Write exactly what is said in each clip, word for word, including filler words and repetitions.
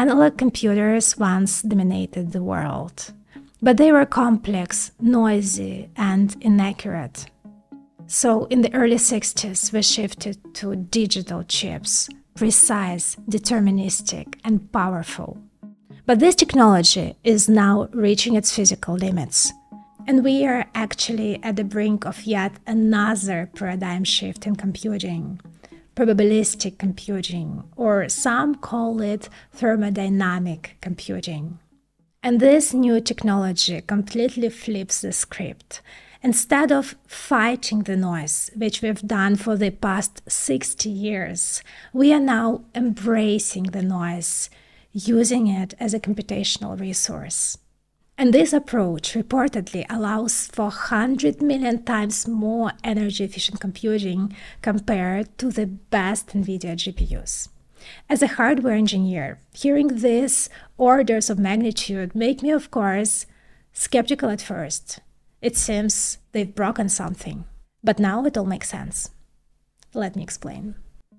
Analog computers once dominated the world, but they were complex, noisy, and inaccurate. So in the early sixties, we shifted to digital chips, precise, deterministic, and powerful. But this technology is now reaching its physical limits. And we are actually at the brink of yet another paradigm shift in computing, probabilistic computing, or some call it thermodynamic computing. And this new technology completely flips the script. Instead of fighting the noise, which we've done for the past sixty years, we are now embracing the noise, using it as a computational resource. And this approach reportedly allows for one hundred million times more energy-efficient computing compared to the best NVIDIA G P Us. As a hardware engineer, hearing these orders of magnitude make me, of course, skeptical at first. It seems they've broken something. But now it all makes sense. Let me explain.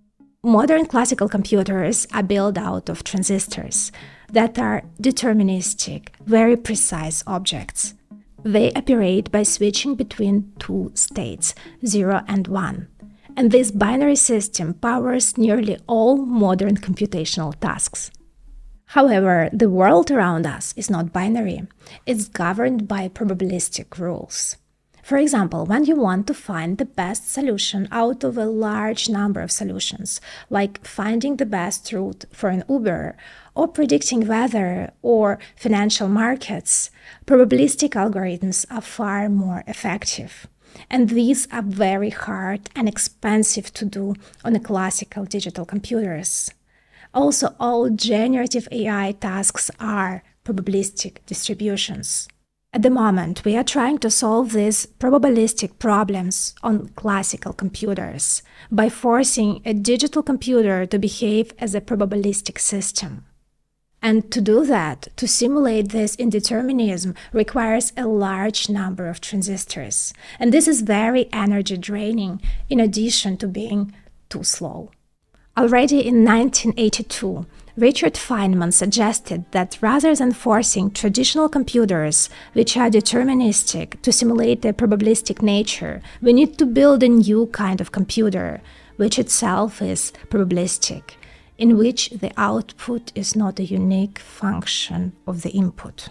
Modern classical computers are built out of transistors that are deterministic, very precise objects. They operate by switching between two states, zero and one. And this binary system powers nearly all modern computational tasks. However, the world around us is not binary. It's governed by probabilistic rules. For example, when you want to find the best solution out of a large number of solutions, like finding the best route for an Uber, or predicting weather or financial markets, probabilistic algorithms are far more effective. And these are very hard and expensive to do on the classical digital computers. Also, all generative A I tasks are probabilistic distributions. At the moment, we are trying to solve these probabilistic problems on classical computers by forcing a digital computer to behave as a probabilistic system. And to do that, to simulate this indeterminism, requires a large number of transistors. And this is very energy draining, in addition to being too slow. Already in nineteen eighty-two, Richard Feynman suggested that rather than forcing traditional computers, which are deterministic, to simulate their probabilistic nature, we need to build a new kind of computer, which itself is probabilistic, in which the output is not a unique function of the input.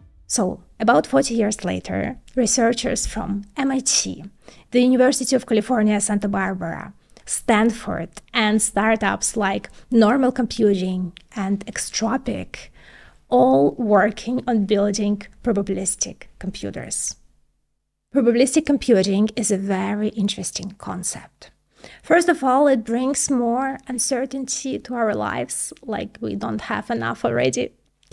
So, about forty years later, researchers from M I T, the University of California, Santa Barbara, Stanford, and startups like Normal Computing and Extropic, all working on building probabilistic computers. Probabilistic computing is a very interesting concept. First of all, it brings more uncertainty to our lives, like we don't have enough already.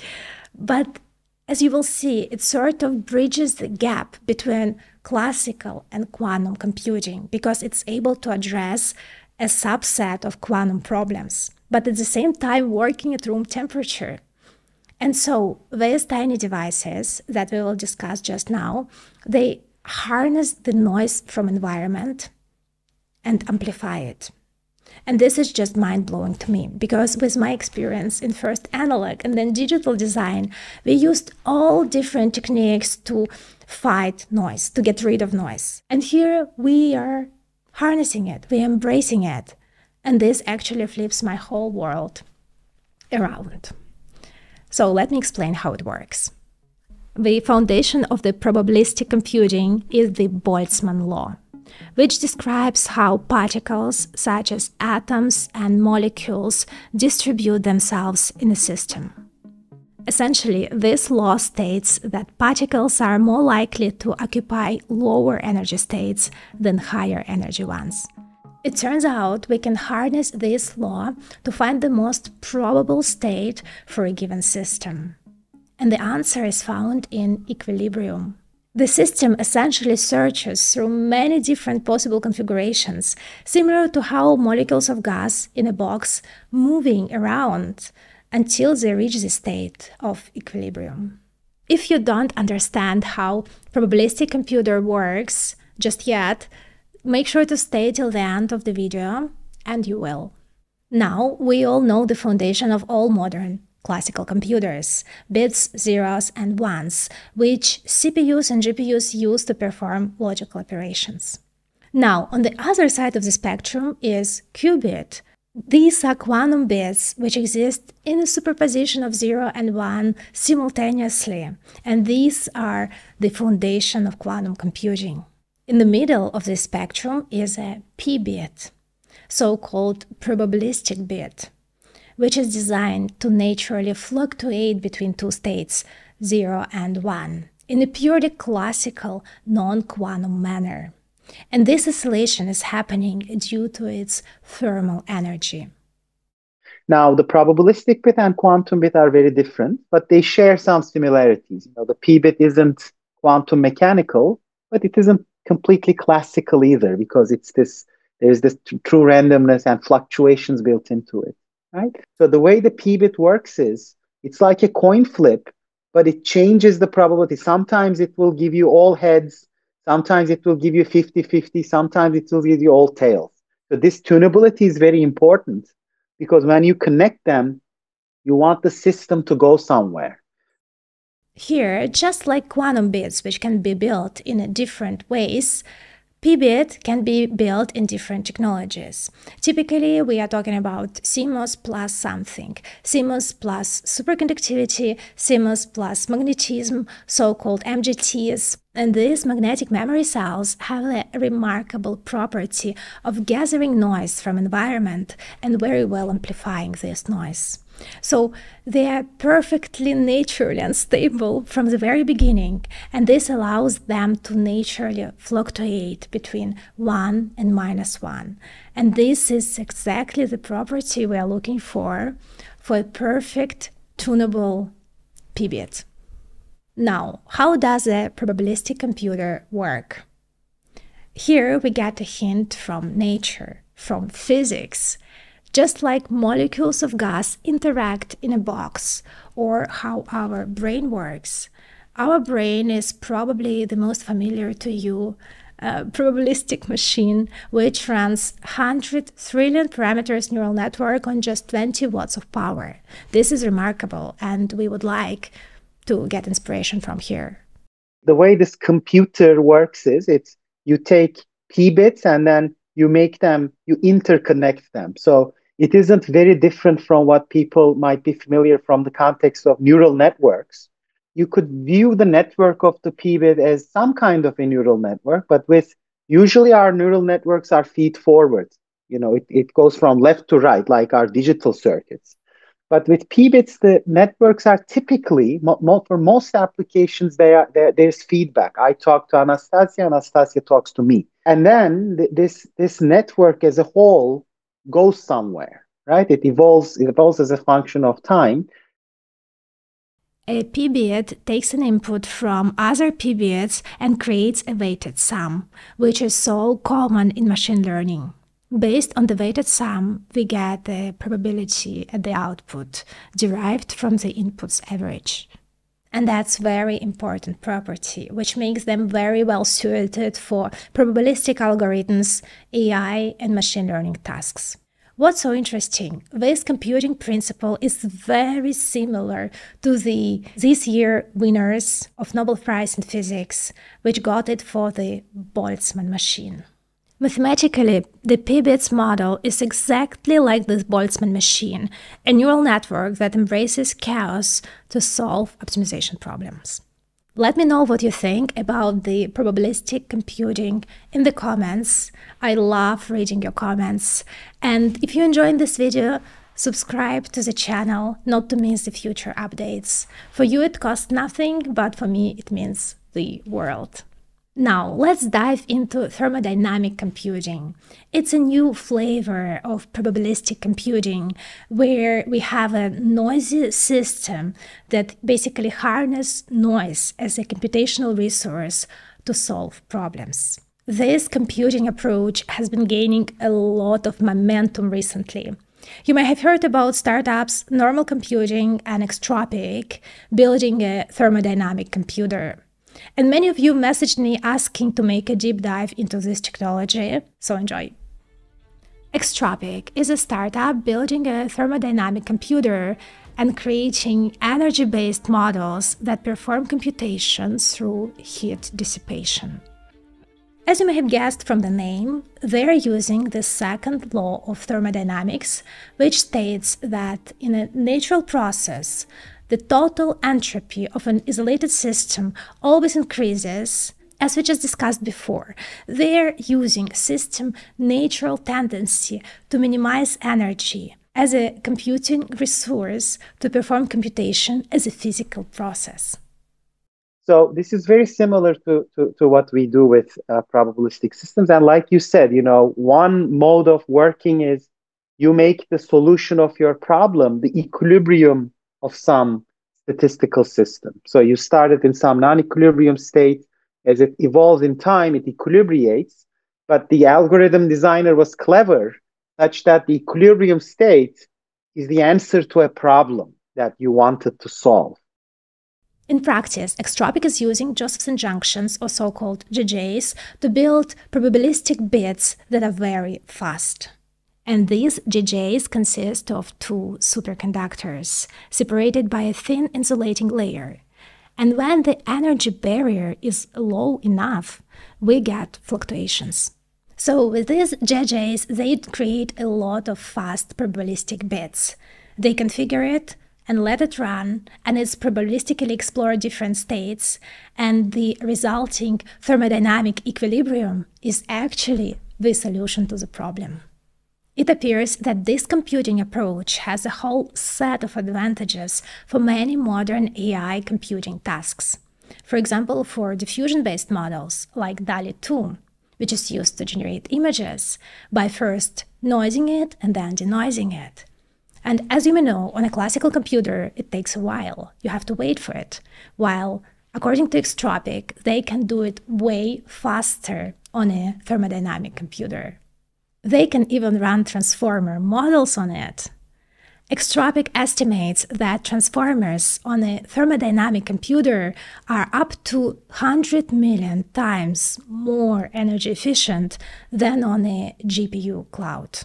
But as you will see, it sort of bridges the gap between classical and quantum computing because it's able to address a subset of quantum problems, but at the same time working at room temperature. And so these tiny devices that we will discuss just now, they harness the noise from environment and amplify it. And this is just mind-blowing to me, because with my experience in first analog and then digital design, we used all different techniques to fight noise, to get rid of noise. And here we are harnessing it, we are embracing it. And this actually flips my whole world around. So let me explain how it works. The foundation of the probabilistic computing is the Boltzmann law, which describes how particles, such as atoms and molecules, distribute themselves in a system. Essentially, this law states that particles are more likely to occupy lower energy states than higher energy ones. It turns out we can harness this law to find the most probable state for a given system. And the answer is found in equilibrium. The system essentially searches through many different possible configurations, similar to how molecules of gas in a box moving around until they reach the state of equilibrium. If you don't understand how probabilistic computer works just yet, make sure to stay till the end of the video, and you will. Now, we all know the foundation of all modern classical computers, bits, zeros, and ones, which C P Us and G P Us use to perform logical operations. Now, on the other side of the spectrum is qubit. These are quantum bits which exist in a superposition of zero and one simultaneously, and these are the foundation of quantum computing. In the middle of the spectrum is a p-bit, so-called probabilistic bit, which is designed to naturally fluctuate between two states, zero and one, in a purely classical, non-quantum manner. And this oscillation is happening due to its thermal energy. Now, the probabilistic bit and quantum bit are very different, but they share some similarities. You know, the p-bit isn't quantum mechanical, but it isn't completely classical either, because it's this, there's this true randomness and fluctuations built into it, right? So the way the p-bit works is, it's like a coin flip, but it changes the probability. Sometimes it will give you all heads, sometimes it will give you fifty fifty, sometimes it will give you all tails. So this tunability is very important, because when you connect them, you want the system to go somewhere. Here, just like quantum bits, which can be built in different ways, p-bit can be built in different technologies. Typically, we are talking about C M O S plus something, C M O S plus superconductivity, C M O S plus magnetism, so-called M G Ts. And these magnetic memory cells have a remarkable property of gathering noise from environment and very well amplifying this noise. So they are perfectly naturally unstable from the very beginning, and this allows them to naturally fluctuate between one and minus one. And this is exactly the property we are looking for for a perfect tunable p-bit. Now, how does a probabilistic computer work? Here we get a hint from nature, from physics. Just like molecules of gas interact in a box, or how our brain works. Our brain is probably the most familiar to you uh, probabilistic machine, which runs one hundred trillion parameters neural network on just twenty watts of power. This is remarkable, and we would like to get inspiration from here. The way this computer works is, it's you take p-bits and then you make them, you interconnect them. So it isn't very different from what people might be familiar from the context of neural networks. You could view the network of the p-bit as some kind of a neural network, but with usually our neural networks are feed forward. You know, it, it goes from left to right, like our digital circuits. But with p-bits, the networks are typically, mo mo for most applications, they are, there's feedback. I talk to Anastasia, Anastasia talks to me. And then th this, this network as a whole goes somewhere, right? It evolves, it evolves as a function of time. A p-bit takes an input from other p-bits and creates a weighted sum, which is so common in machine learning. Based on the weighted sum, we get the probability at the output, derived from the input's average. And that's very important property, which makes them very well suited for probabilistic algorithms, A I, and machine learning tasks. What's so interesting, this computing principle is very similar to the this year winners of Nobel Prize in Physics, which got it for the Boltzmann machine. Mathematically, the p-bits model is exactly like this Boltzmann machine, a neural network that embraces chaos to solve optimization problems. Let me know what you think about the probabilistic computing in the comments. I love reading your comments. And if you enjoyed this video, subscribe to the channel not to miss the future updates. For you it costs nothing, but for me it means the world. Now, let's dive into thermodynamic computing. It's a new flavor of probabilistic computing where we have a noisy system that basically harnesses noise as a computational resource to solve problems. This computing approach has been gaining a lot of momentum recently. You may have heard about startups Normal Computing and Extropic building a thermodynamic computer. And many of you messaged me asking to make a deep dive into this technology, so enjoy. Extropic is a startup building a thermodynamic computer and creating energy-based models that perform computations through heat dissipation. As you may have guessed from the name, they're using the second law of thermodynamics, which states that in a natural process, the total entropy of an isolated system always increases, as we just discussed before. They're using system natural tendency to minimize energy as a computing resource to perform computation as a physical process. So this is very similar to, to, to what we do with uh, probabilistic systems. And like you said, you know, one mode of working is you make the solution of your problem the equilibrium of some statistical system. So you started in some non-equilibrium state. As it evolves in time, it equilibrates. But the algorithm designer was clever such that the equilibrium state is the answer to a problem that you wanted to solve. In practice, Extropic is using Josephson junctions, or so-called J Js, to build probabilistic bits that are very fast. And these J Js consist of two superconductors, separated by a thin insulating layer. And when the energy barrier is low enough, we get fluctuations. So with these J Js, they create a lot of fast probabilistic bits. They configure it and let it run, and it's probabilistically explore different states, and the resulting thermodynamic equilibrium is actually the solution to the problem. It appears that this computing approach has a whole set of advantages for many modern A I computing tasks. For example, for diffusion-based models like DALL-E two, which is used to generate images by first noising it and then denoising it. And as you may know, on a classical computer, it takes a while. You have to wait for it. While, according to Extropic, they can do it way faster on a thermodynamic computer. They can even run transformer models on it. Extropic estimates that transformers on a thermodynamic computer are up to one hundred million times more energy efficient than on a G P U cloud.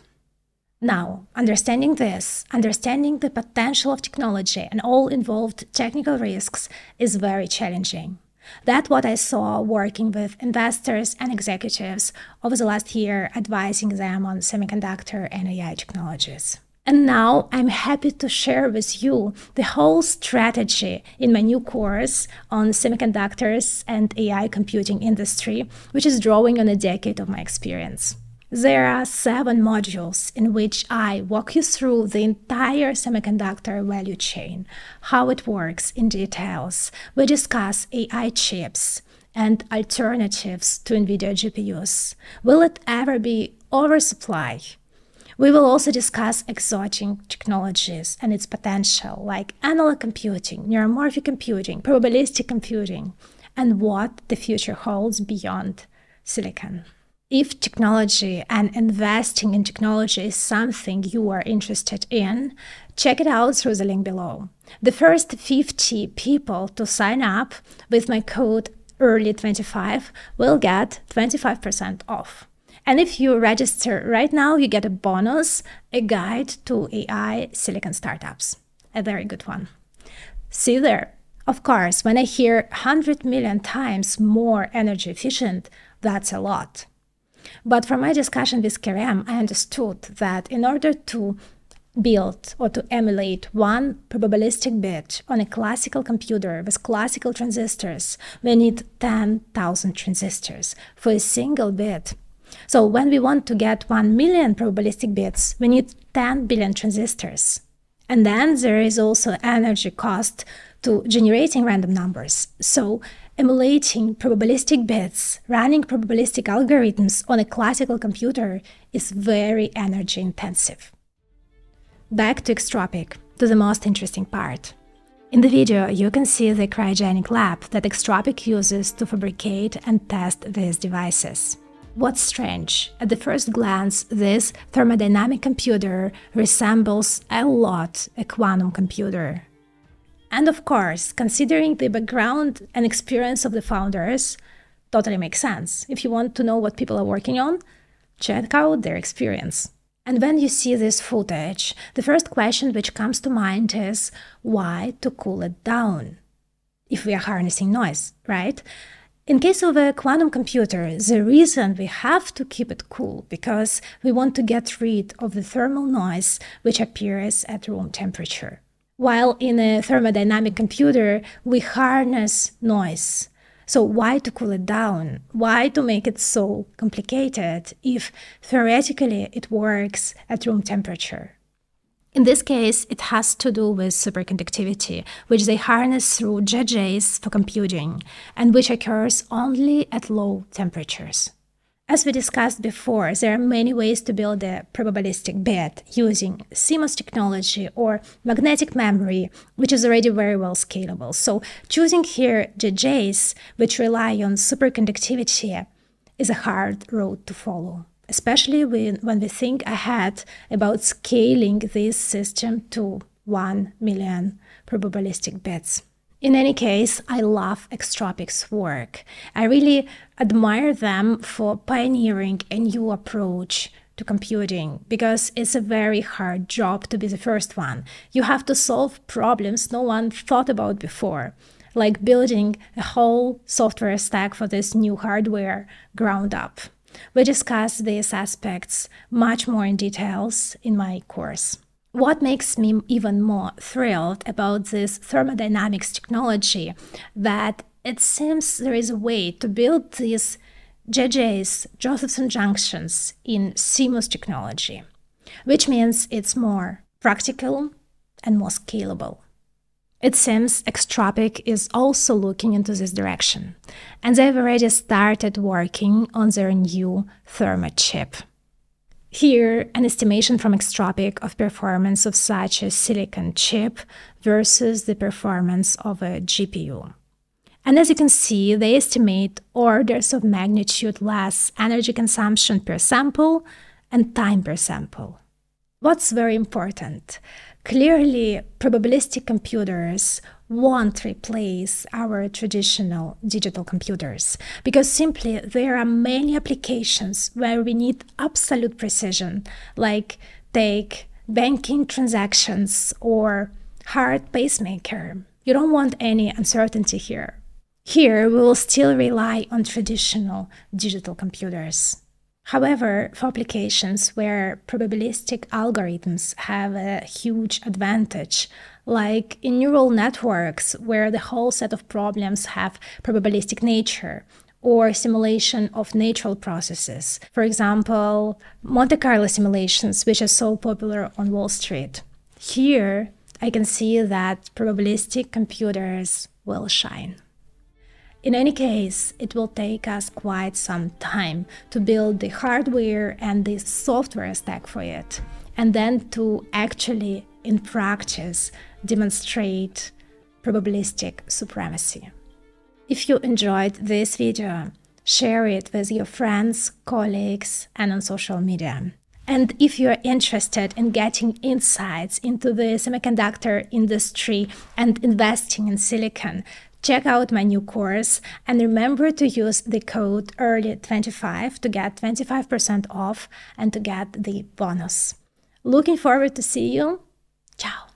Now, understanding this, understanding the potential of technology and all involved technical risks is very challenging. That's what I saw working with investors and executives over the last year, advising them on semiconductor and A I technologies. And now I'm happy to share with you the whole strategy in my new course on semiconductors and A I computing industry, which is drawing on a decade of my experience. There are seven modules in which I walk you through the entire semiconductor value chain, how it works in details. We discuss A I chips and alternatives to NVIDIA G P Us. Will it ever be oversupply? We will also discuss exotic technologies and its potential, like analog computing, neuromorphic computing, probabilistic computing, and what the future holds beyond silicon. If technology and investing in technology is something you are interested in, check it out through the link below. The first fifty people to sign up with my code early twenty-five will get twenty-five percent off. And if you register right now, you get a bonus, a guide to A I silicon startups. A very good one. See you there. Of course, when I hear one hundred million times more energy efficient, that's a lot. But from my discussion with Kerem, I understood that in order to build or to emulate one probabilistic bit on a classical computer with classical transistors, we need ten thousand transistors for a single bit. So when we want to get one million probabilistic bits, we need ten billion transistors. And then there is also energy cost to generating random numbers. So emulating probabilistic bits, running probabilistic algorithms on a classical computer is very energy intensive. Back to Extropic, to the most interesting part. In the video, you can see the cryogenic lab that Extropic uses to fabricate and test these devices. What's strange? At the first glance, this thermodynamic computer resembles a lot a quantum computer. And of course, considering the background and experience of the founders, totally makes sense. If you want to know what people are working on, check out their experience. And when you see this footage, the first question which comes to mind is why to cool it down if we are harnessing noise, right? In case of a quantum computer, the reason we have to keep it cool because we want to get rid of the thermal noise which appears at room temperature. While in a thermodynamic computer, we harness noise. So why to cool it down? Why to make it so complicated if theoretically it works at room temperature? In this case, it has to do with superconductivity, which they harness through J Js for computing, and which occurs only at low temperatures. As we discussed before, there are many ways to build a probabilistic bit using C M O S technology or magnetic memory, which is already very well scalable. So choosing here J Js, which rely on superconductivity, is a hard road to follow, especially when, when we think ahead about scaling this system to one million probabilistic bits. In any case, I love Extropic's work. I really admire them for pioneering a new approach to computing because it's a very hard job to be the first one. You have to solve problems no one thought about before, like building a whole software stack for this new hardware ground up. We discuss these aspects much more in details in my course. What makes me even more thrilled about this thermodynamics technology that it seems there is a way to build these J Js, Josephson junctions, in C M O S technology, which means it's more practical and more scalable. It seems Extropic is also looking into this direction, and they've already started working on their new Thermo chip. Here, an estimation from Extropic of performance of such a silicon chip versus the performance of a G P U. And as you can see, they estimate orders of magnitude less energy consumption per sample and time per sample. What's very important? Clearly, probabilistic computers won't replace our traditional digital computers because simply there are many applications where we need absolute precision, like take banking transactions or heart pacemaker. You don't want any uncertainty here. Here, we will still rely on traditional digital computers. However, for applications where probabilistic algorithms have a huge advantage, like in neural networks where the whole set of problems have probabilistic nature, or simulation of natural processes, for example, Monte Carlo simulations, which are so popular on Wall Street. Here, I can see that probabilistic computers will shine. In any case, it will take us quite some time to build the hardware and the software stack for it, and then to actually, in practice, demonstrate probabilistic supremacy. If you enjoyed this video, share it with your friends, colleagues, and on social media. And if you're interested in getting insights into the semiconductor industry and investing in silicon, check out my new course and remember to use the code early twenty-five to get twenty-five percent off and to get the bonus. Looking forward to see you. Ciao.